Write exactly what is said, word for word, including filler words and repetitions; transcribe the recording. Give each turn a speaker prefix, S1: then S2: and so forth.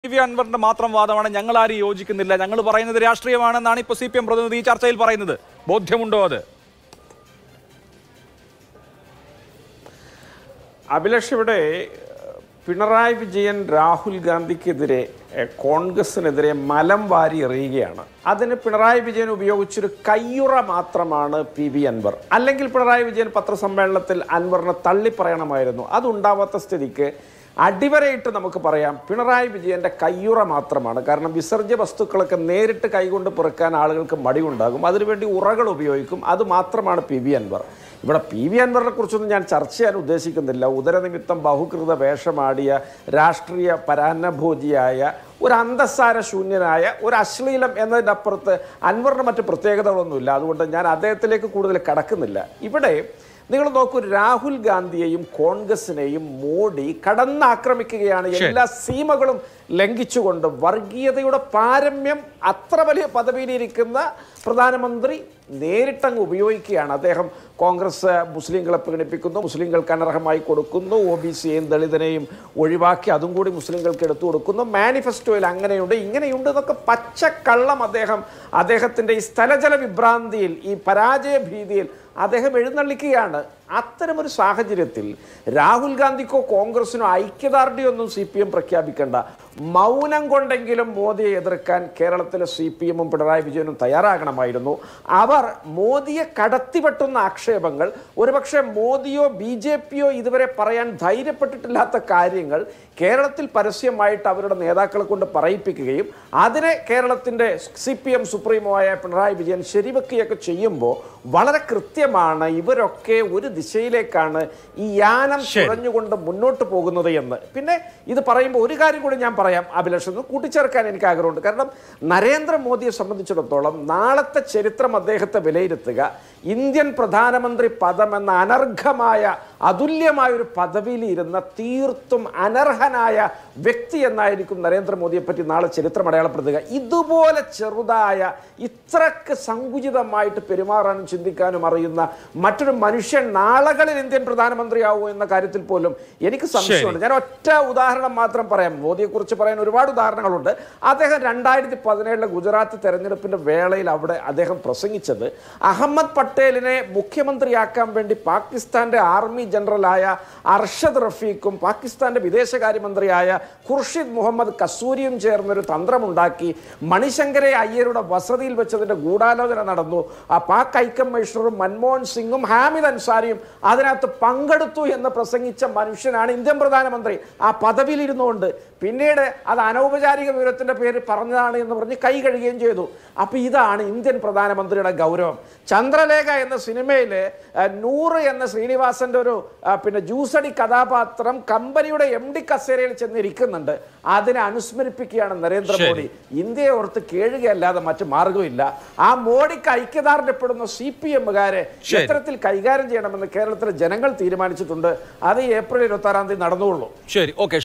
S1: P V അൻവറിന്റെ മാത്രം വാദമാണ്. ഞങ്ങൾ ആരും യോജിക്കുന്നില്ല, ഞങ്ങൾ പറയുന്നത് രാഷ്ട്രീയമാണെന്നാണ് ഇപ്പോൾ സി പി എം പ്രതിനിധി ഈ ചർച്ചയിൽ പറയുന്നത്. ബോധ്യമുണ്ടോ അത്?
S2: അഭിലാഷ്, ഇവിടെ പിണറായി വിജയൻ രാഹുൽ ഗാന്ധിക്കെതിരെ കോൺഗ്രസിനെതിരെ മലം വാരി എറിയുകയാണ്. അതിന് പിണറായി വിജയൻ ഉപയോഗിച്ചൊരു കയ്യുറ മാത്രമാണ് പി വി അൻവർ. അല്ലെങ്കിൽ പിണറായി വിജയൻ പത്രസമ്മേളനത്തിൽ അൻവറിനെ തള്ളിപ്പറയണമായിരുന്നു. അതുണ്ടാവാത്ത സ്ഥിതിക്ക് അടിവരയിട്ട് നമുക്ക് പറയാം പിണറായി വിജയൻ്റെ കയ്യുറ മാത്രമാണ്. കാരണം വിസർജ്യ വസ്തുക്കളൊക്കെ നേരിട്ട് കൈകൊണ്ട് പെറുക്കാൻ ആളുകൾക്ക് മടിയുണ്ടാകും, അതിനുവേണ്ടി ഉറകൾ ഉപയോഗിക്കും. അത് മാത്രമാണ് പി വി അൻവർ. ഇവിടെ പി വി അൻവറിനെ കുറിച്ചൊന്നും ഞാൻ ചർച്ച ചെയ്യാൻ ഉദ്ദേശിക്കുന്നില്ല. ഉദരനിമിത്തം ബഹുകൃത വേഷമാടിയ രാഷ്ട്രീയ പരാന്നഭോജിയായ ഒരു അന്തസ്സാര ശൂന്യനായ ഒരു അശ്ലീലം എന്നതിൻ്റെ അപ്പുറത്ത് അൻവറിന് മറ്റ് പ്രത്യേകതകളൊന്നുമില്ല. അതുകൊണ്ട് ഞാൻ അദ്ദേഹത്തിലേക്ക് കൂടുതൽ കടക്കുന്നില്ല. ഇവിടെ നിങ്ങൾ നോക്കൂ, രാഹുൽ ഗാന്ധിയെയും കോൺഗ്രസിനെയും മോഡി കടന്നാക്രമിക്കുകയാണ്, എല്ലാ സീമകളും ലംഘിച്ചുകൊണ്ട്. വർഗീയതയുടെ പാരമ്യം അത്ര വലിയ പദവിയിലിരിക്കുന്ന പ്രധാനമന്ത്രി നേരിട്ടങ്ങ് ഉപയോഗിക്കുകയാണ്. അദ്ദേഹം കോൺഗ്രസ് മുസ്ലിങ്ങളെ പ്രീണിപ്പിക്കുന്നു, മുസ്ലിങ്ങൾക്ക് അനർഹമായി കൊടുക്കുന്നു, ഒ ബി സിയെയും ദളിതനെയും ഒഴിവാക്കി അതും കൂടി മുസ്ലിങ്ങൾക്ക് എടുത്തു കൊടുക്കുന്നു, മാനിഫെസ്റ്റോയിൽ അങ്ങനെയുണ്ട് ഇങ്ങനെയുണ്ട് എന്നൊക്കെ പച്ചക്കള്ളം അദ്ദേഹം അദ്ദേഹത്തിൻ്റെ ഈ സ്ഥലജല വിഭ്രാന്തിയിൽ, ഈ പരാജയ ഭീതിയിൽ അദ്ദേഹം എഴുന്നള്ളിക്കുകയാണ്. അത്തരമൊരു സാഹചര്യത്തിൽ രാഹുൽ ഗാന്ധിക്കോ കോൺഗ്രസിനോ ഐക്യദാർഢ്യമൊന്നും സി പി എം പ്രഖ്യാപിക്കേണ്ട. മൗനം കൊണ്ടെങ്കിലും മോദിയെ എതിർക്കാൻ കേരളത്തിലെ സി പി എമ്മും പിണറായി വിജയനും തയ്യാറാകണമായിരുന്നു. അവർ മോദിയെ കടത്തിവെട്ടുന്ന ആക്ഷേപങ്ങൾ, ഒരുപക്ഷെ മോദിയോ ബി ജെ പിയോ ഇതുവരെ പറയാൻ ധൈര്യപ്പെട്ടിട്ടില്ലാത്ത കാര്യങ്ങൾ കേരളത്തിൽ പരസ്യമായിട്ട് അവരുടെ നേതാക്കളെ കൊണ്ട് പറയിപ്പിക്കുകയും അതിനെ കേരളത്തിൻ്റെ സി പി എം സുപ്രീമോ ആയ പിണറായി വിജയൻ ശരിവെക്കുകയൊക്കെ ചെയ്യുമ്പോൾ വളരെ കൃത്യമാണ് ഇവരൊക്കെ ഒരു ദിശയിലേക്കാണ് ഈ യാനം തുഴഞ്ഞുകൊണ്ട് മുന്നോട്ട് പോകുന്നത് എന്ന്. പിന്നെ ഇത് പറയുമ്പോൾ ഒരു കാര്യം കൂടി ഞാൻ പറയാം അഭിലാഷ്, ഒന്ന് കൂട്ടിച്ചേർക്കാൻ എനിക്ക് ആഗ്രഹമുണ്ട്. കാരണം നരേന്ദ്രമോദിയെ സംബന്ധിച്ചിടത്തോളം നാളത്തെ ചരിത്രം അദ്ദേഹത്തെ വിലയിരുത്തുക ഇന്ത്യൻ പ്രധാനമന്ത്രി പദം എന്ന അനർഘമായ അതുല്യമായ ഒരു പദവിയിൽ ഇരുന്ന തീർത്തും അനർഹനായ വ്യക്തി എന്നായിരിക്കും നരേന്ദ്രമോദിയെ പറ്റി നാളെ ചരിത്രം അടയാളപ്പെടുത്തുക. ഇതുപോലെ ചെറുതായ, ഇത്രക്ക് സങ്കുചിതമായിട്ട് പെരുമാറാനും ചിന്തിക്കാനും അറിയുന്ന മറ്റൊരു മനുഷ്യൻ നാളുകളിൽ ഇന്ത്യൻ പ്രധാനമന്ത്രിയാവുമോ എന്ന കാര്യത്തിൽ പോലും എനിക്ക് സംശയമുണ്ട്. ഞാൻ ഒറ്റ ഉദാഹരണം മാത്രം പറയാം. മോദിയെക്കുറിച്ച് പറയാൻ ഒരുപാട് ഉദാഹരണങ്ങളുണ്ട്. അദ്ദേഹം രണ്ടായിരത്തി പതിനേഴിലെ ഗുജറാത്ത് തെരഞ്ഞെടുപ്പിന്റെ വേളയിൽ അവിടെ അദ്ദേഹം പ്രസംഗിച്ചത് അഹമ്മദ് പട്ടേലിനെ മുഖ്യമന്ത്രിയാക്കാൻ വേണ്ടി പാകിസ്ഥാന്റെ ആർമി ജനറലായ അർഷദ് റഫീഖും പാകിസ്ഥാന്റെ വിദേശകാര്യമന്ത്രിയായ ഖുർഷിദ് മുഹമ്മദ് കസൂരിയും ചേർന്നൊരു തന്ത്രമുണ്ടാക്കി മണിശങ്കരെ അയ്യരുടെ വസതിയിൽ വെച്ചതിന്റെ ഗൂഢാലോചന നടന്നു. ആ പാക് ഹൈക്കമ്മീഷണറും മൻമോഹൻ സിംഗും ഹാമിദ് അൻസാരിയും അതിനകത്ത് പങ്കെടുത്തു എന്ന് പ്രസംഗിച്ച മനുഷ്യനാണ് ഇന്ത്യൻ പ്രധാനമന്ത്രി. ആ പദവിയിലിരുന്നുകൊണ്ട് പിന്നീട് അത് അനൗപചാരിക വിവരത്തിന്റെ പേര് പറഞ്ഞതാണ് എന്ന് പറഞ്ഞ് കൈ കഴുകുകയും ചെയ്തു. അപ്പൊ ഇതാണ് ഇന്ത്യൻ പ്രധാനമന്ത്രിയുടെ ഗൗരവം. ചന്ദ്രലേഖ എന്ന സിനിമയിൽ നൂറ് എന്ന ശ്രീനിവാസന്റെ ഒരു പിന്നെ ജ്യൂസടി കഥാപാത്രം കമ്പനിയുടെ എം ഡി കസേരയിൽ ചെന്നിരിക്കുന്നുണ്ട്. അതിനെ അനുസ്മരിപ്പിക്കുകയാണ് നരേന്ദ്രമോദി. ഇന്ത്യയെ ഓർത്ത് കേഴുകയല്ലാതെ മറ്റു മാർഗമില്ല. ആ മോഡിക്ക് ഐക്യദാർഢ്യപ്പെടുന്ന സി പി എമ്മുകാരെ എത്തരത്തിൽ കൈകാര്യം ചെയ്യണമെന്ന് കേരളത്തിലെ ജനങ്ങൾ തീരുമാനിച്ചിട്ടുണ്ട്. അത് ഏപ്രിൽ ഇരുപത്തി ആറാം തീയതി നടന്നുള്ളൂ.
S1: ശരി, ഓക്കെ.